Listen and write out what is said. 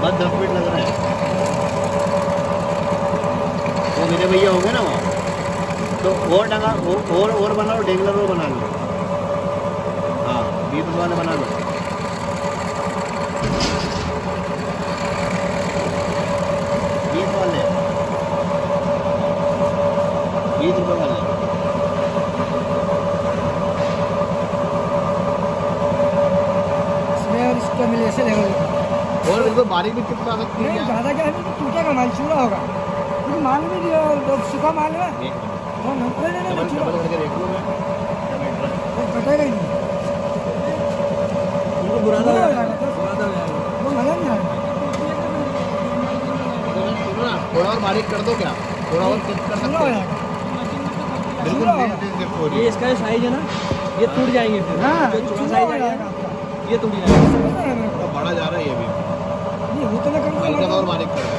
बस 10 मिनट लग रहे हैं। वो मेरे भैया होंगे ना वहाँ, तो और डंगा और बना लो, डेगलर वो बना लो। हाँ 20 वाले बना लो। 20 वाले, 20 रुपये वाले। इसका मिले ऐसे लेवल और बिल्कुल बारीक भी चिप्स आ सकती है। ज़्यादा क्या है कि टूटेगा माल, चूड़ा होगा। लेकिन माल भी सूखा माल है, डबल करके देख लो, कटेगा ही नहीं, उनको बुरादा हो जाएगा। वो मजा नहीं आएगा। सुनो ना, थोड़ा और बारीक कर दो क्या, थोड़ा और चिप्स कर सकते हो। बिल्कुल ये इसका साइज है ना, ये टूट जाएंगे फिर। हाँ, जो छोटा साइज है ये टूट जाएगा। बड़ा जा रहा है ये भी, ये होता ना हल्का और बारीक कर दो।